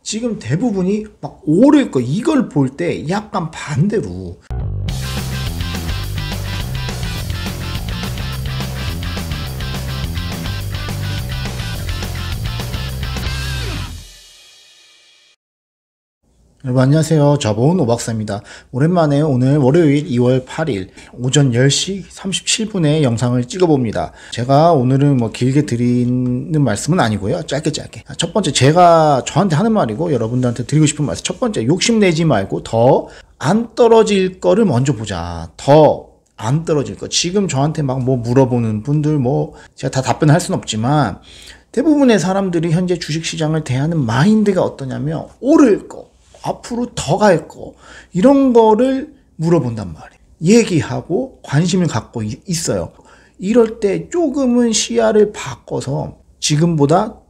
지금 대부분이 막 오를 거 이걸 볼 때 약간 반대로 여러분 안녕하세요. 저번 오박사입니다. 오랜만에 오늘 월요일 2월 8일 오전 10시 37분에 영상을 찍어봅니다. 제가 오늘은 뭐 길게 드리는 말씀은 아니고요. 짧게 첫 번째 제가 저한테 하는 말이고 여러분들한테 드리고 싶은 말씀, 첫 번째 욕심내지 말고 더 안 떨어질 거를 먼저 보자. 더 안 떨어질 거. 지금 저한테 막 뭐 물어보는 분들 뭐 제가 다 답변할 수는 없지만 대부분의 사람들이 현재 주식시장을 대하는 마인드가 어떠냐면 오를 거, 앞으로 더 갈 거, 이런 거를 물어본단 말이에요. 얘기하고 관심을 갖고 있어요. 이럴 때 조금은 시야를 바꿔서 지금보다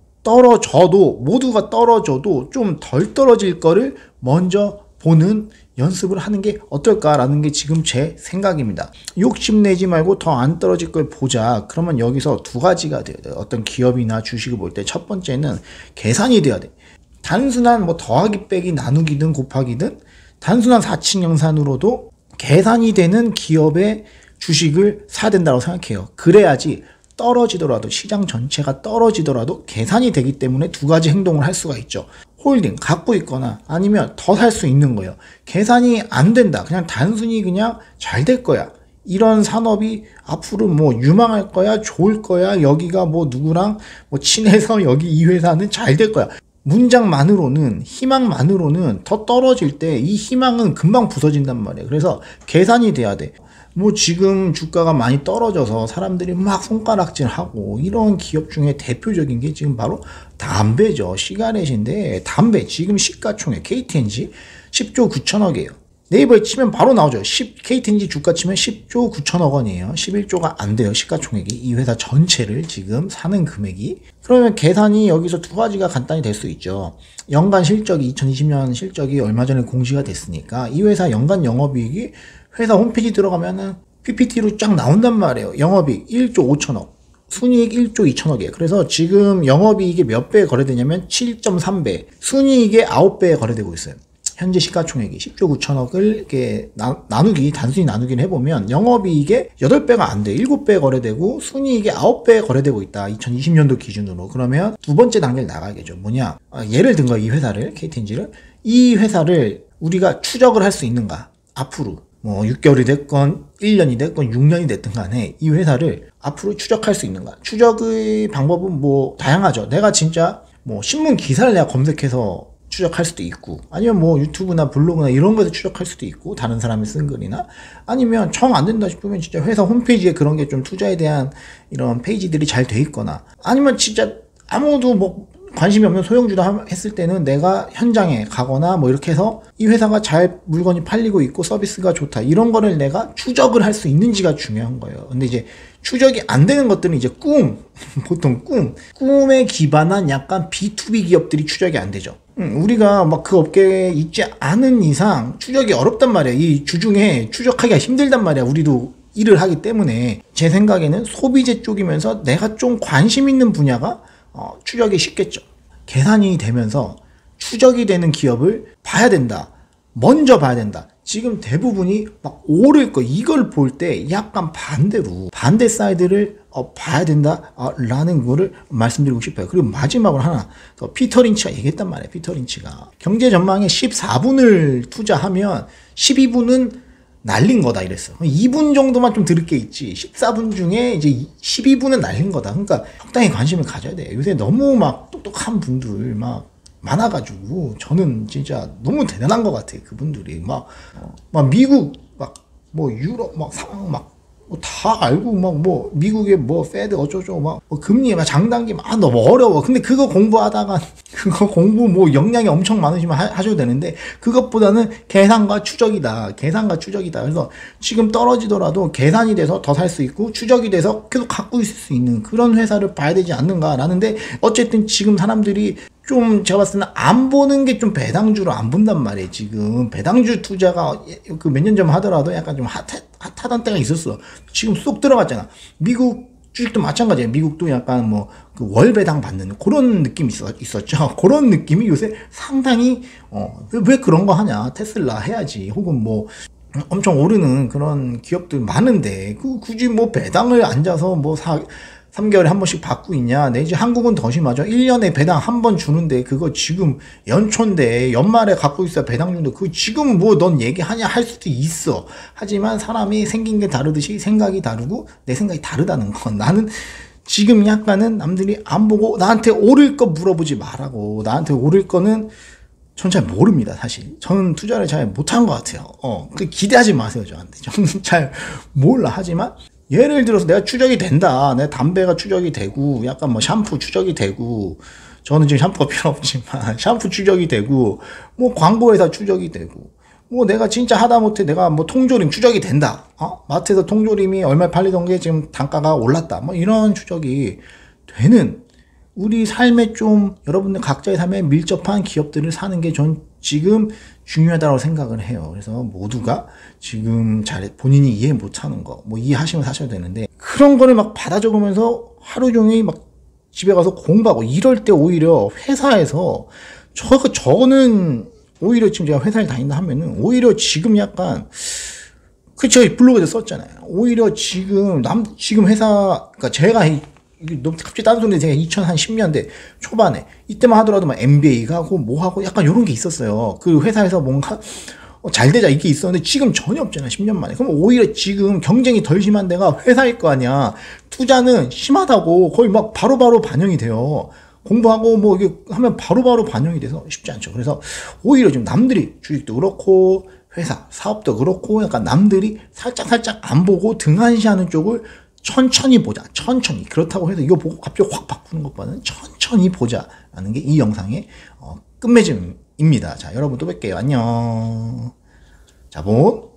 떨어져도, 모두가 떨어져도 좀 덜 떨어질 거를 먼저 보는 연습을 하는 게 어떨까라는 게 지금 제 생각입니다. 욕심내지 말고 더 안 떨어질 걸 보자. 그러면 여기서 두 가지가 돼요. 어떤 기업이나 주식을 볼 때 첫 번째는 계산이 돼야 돼. 단순한 뭐 더하기 빼기 나누기든 곱하기든 단순한 사칙영산으로도 계산이 되는 기업의 주식을 사야 된다고 생각해요. 그래야지 떨어지더라도, 시장 전체가 떨어지더라도 계산이 되기 때문에 두 가지 행동을 할 수가 있죠. 홀딩 갖고 있거나 아니면 더 살 수 있는 거예요. 계산이 안 된다, 그냥 단순히 그냥 잘 될 거야, 이런 산업이 앞으로 뭐 유망할 거야, 좋을 거야, 여기가 뭐 누구랑 뭐 친해서 여기 이 회사는 잘 될 거야, 문장만으로는, 희망만으로는 더 떨어질 때 이 희망은 금방 부서진단 말이에요. 그래서 계산이 돼야 돼. 뭐 지금 주가가 많이 떨어져서 사람들이 막 손가락질하고 이런 기업 중에 대표적인 게 지금 바로 담배죠. 시가렛인데 담배 지금 시가총액 KTNG 10조 9천억이에요. 네이버에 치면 바로 나오죠. KTNG 주가 치면 10조 9천억 원이에요. 11조가 안 돼요. 시가총액이. 이 회사 전체를 지금 사는 금액이. 그러면 계산이 여기서 두 가지가 간단히 될 수 있죠. 연간 실적이 2020년 실적이 얼마 전에 공시가 됐으니까 이 회사 연간 영업이익이 회사 홈페이지 들어가면은 PPT로 쫙 나온단 말이에요. 영업이익 1조 5천억. 순이익 1조 2천억이에요. 그래서 지금 영업이익이 몇 배에 거래되냐면 7.3배. 순이익의 9배에 거래되고 있어요. 현재 시가총액이 10조 9천억을 이렇게 단순히 나누기를 해보면 영업이익의 8배가 안 돼. 7배에 거래되고 순이익의 9배에 거래되고 있다. 2020년도 기준으로. 그러면 두 번째 단계를 나가야겠죠. 뭐냐? 예를 든 거야, 이 회사를, KTNG를. 이 회사를 우리가 추적을 할 수 있는가? 앞으로. 뭐 6개월이 됐건 1년이 됐건 6년이 됐든 간에 이 회사를 앞으로 추적할 수 있는가? 추적의 방법은 뭐 다양하죠. 내가 진짜 뭐 신문 기사를 내가 검색해서 추적할 수도 있고, 아니면 뭐 유튜브나 블로그나 이런 거에서 추적할 수도 있고, 다른 사람이 쓴 글이나, 아니면 정 안 된다 싶으면 진짜 회사 홈페이지에 그런 게 좀 투자에 대한 이런 페이지들이 잘 돼 있거나, 아니면 진짜 아무도 뭐 관심이 없는 소형주다 했을 때는 내가 현장에 가거나 뭐 이렇게 해서 이 회사가 잘 물건이 팔리고 있고 서비스가 좋다, 이런 거를 내가 추적을 할 수 있는지가 중요한 거예요. 근데 이제 추적이 안 되는 것들은 이제 보통 꿈에 기반한 약간 B2B 기업들이 추적이 안 되죠. 우리가 막 그 업계에 있지 않은 이상 추적이 어렵단 말이야. 이 주중에 추적하기가 힘들단 말이야. 우리도 일을 하기 때문에. 제 생각에는 소비재 쪽이면서 내가 좀 관심 있는 분야가 추적이 쉽겠죠. 계산이 되면서 추적이 되는 기업을 봐야 된다. 먼저 봐야 된다. 지금 대부분이 막 오를 거 이걸 볼 때 약간 반대로 반대 사이드를 봐야 된다 라는 거를 말씀드리고 싶어요. 그리고 마지막으로 하나 더, 피터 린치가 얘기했단 말이에요. 피터 린치가 경제 전망에 14분을 투자하면 12분은 날린 거다 이랬어. 2분 정도만 좀 들을 게 있지 14분 중에 이제 12분은 날린 거다. 그러니까 적당히 관심을 가져야 돼. 요새 너무 막 똑똑한 분들 막 많아가지고 저는 진짜 너무 대단한 것 같아요. 그분들이 막 미국 막 뭐 유럽 막 상황 막 다 알고 막 뭐 미국의 뭐 페드 어쩌고 막 금리 막 장단기 막 너무 어려워. 근데 그거 공부하다가 그거 공부 뭐 역량이 엄청 많으시면 하셔도 되는데 그것보다는 계산과 추적이다. 그래서 지금 떨어지더라도 계산이 돼서 더 살 수 있고 추적이 돼서 계속 갖고 있을 수 있는 그런 회사를 봐야 되지 않는가라는데, 어쨌든 지금 사람들이 좀 제가 봤을 때는 안 보는 게 좀 배당주로 안 본단 말이에요. 지금 배당주 투자가 그 몇 년 전 하더라도 약간 좀 핫하던 때가 있었어. 지금 쏙 들어갔잖아. 미국 주식도 마찬가지예요. 미국도 약간 뭐 그 월배당 받는 그런 느낌이 있었죠. 그런 느낌이 요새 상당히 왜 그런 거 하냐, 테슬라 해야지, 혹은 뭐 엄청 오르는 그런 기업들 많은데 굳이 뭐 배당을 앉아서 뭐 3개월에 한 번씩 받고 있냐. 내지 한국은 더 심하죠. 1년에 배당 한 번 주는데 그거 지금 연초인데 연말에 갖고 있어야 배당 주는데 그거 지금 뭐 넌 얘기하냐 할 수도 있어. 하지만 사람이 생긴 게 다르듯이 생각이 다르고 내 생각이 다르다는 건, 나는 지금 약간은 남들이 안 보고 나한테 오를 거 물어보지 말라고. 나한테 오를 거는 전 잘 모릅니다, 사실. 저는 투자를 잘 못한 것 같아요. 기대하지 마세요, 저한테. 저는 잘 몰라. 하지만 예를 들어서 내가 추적이 된다. 내 담배가 추적이 되고, 약간 뭐 샴푸 추적이 되고, 저는 지금 샴푸가 필요 없지만, 샴푸 추적이 되고, 뭐 광고회사 추적이 되고, 뭐 내가 진짜 하다못해 내가 뭐 통조림 추적이 된다. 마트에서 통조림이 얼마에 팔리던 게 지금 단가가 올랐다. 뭐 이런 추적이 되는 우리 삶에 좀, 여러분들 각자의 삶에 밀접한 기업들을 사는 게 전 지금 중요하다고 생각을 해요. 그래서 모두가 지금 잘 본인이 이해 못하는 거 뭐 이해하시면 사셔야 되는데, 그런 거를 막 받아 적으면서 하루 종일 막 집에 가서 공부하고 이럴 때 오히려 회사에서 저는 오히려 지금 제가 회사를 다닌다 하면은 오히려 지금 약간 제가 블로그에도 썼잖아요. 오히려 지금 회사, 그러니까 제가 너무 갑자기 다른 소리인데, 제가 2010년대 초반에 이때만 하더라도 막 MBA 가고 뭐 하고 약간 요런 게 있었어요. 그 회사에서 뭔가 잘 되자 이게 있었는데 지금 전혀 없잖아, 10년 만에. 그럼 오히려 지금 경쟁이 덜 심한 데가 회사일 거 아니야. 투자는 심하다고 거의 막 바로바로 반영이 돼요. 공부하고 뭐 이게 하면 바로바로 반영이 돼서 쉽지 않죠. 그래서 오히려 지금 남들이 주식도 그렇고 회사 사업도 그렇고 약간 남들이 살짝 안 보고 등한시하는 쪽을 천천히 보자. 천천히. 그렇다고 해서 이거 보고 갑자기 확 바꾸는 것보다는 천천히 보자라는 게 이 영상의 끝맺음입니다. 자, 여러분 또 뵐게요. 안녕. 자본.